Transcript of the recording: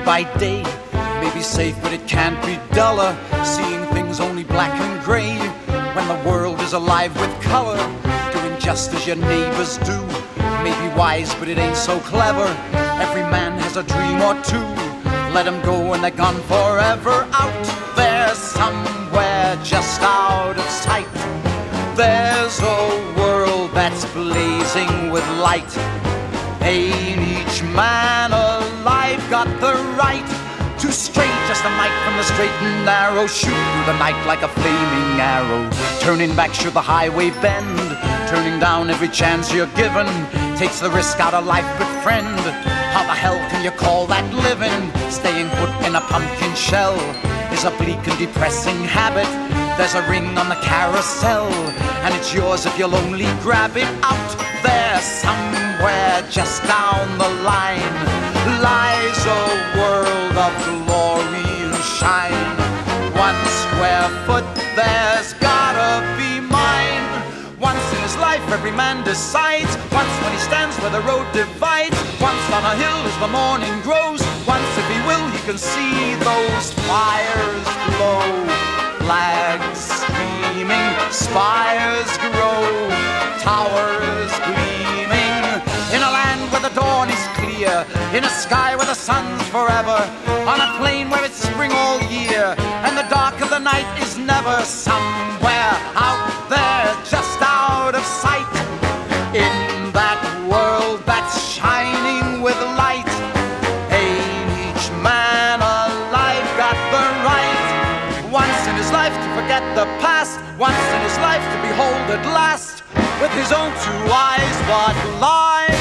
by day may be safe, but it can't be duller, seeing things only black and gray. When the world is alive with color, doing just as your neighbors do may be wise, but it ain't so clever. Every man has a dream or two. Let them go and they're gone forever. Out there somewhere just out of sight, there's a world that's blazing with light. Ain't each man alive got the right to stray just a mite from the straight and narrow, shoot through the night like a flaming arrow, turning back should the highway bend, turning down every chance you're given, takes the risk out of life. But friend, how the hell can you call that living? Staying put in a pumpkin shell is a bleak and depressing habit. There's a ring on the carousel, and it's yours if you'll only grab it. Out there somewhere just down the line lies a world of glory and shine. 1 square foot there's gotta be mine. Once in his life every man decides, once when he stands where the road divides, once on a hill as the morning grows, once if he will he can see those fires glow. Flags streaming, spires grow, towers gleaming, in a land where the dawn is clear, in a sky where the sun's forever, on a plain where it's spring all year, and the dark of the night is never. Somewhere out there just out of sight, in that world that's shining with light, ain't each man alive got the right once in his life to forget the past, once in his life to behold at last with his own 2 eyes what lies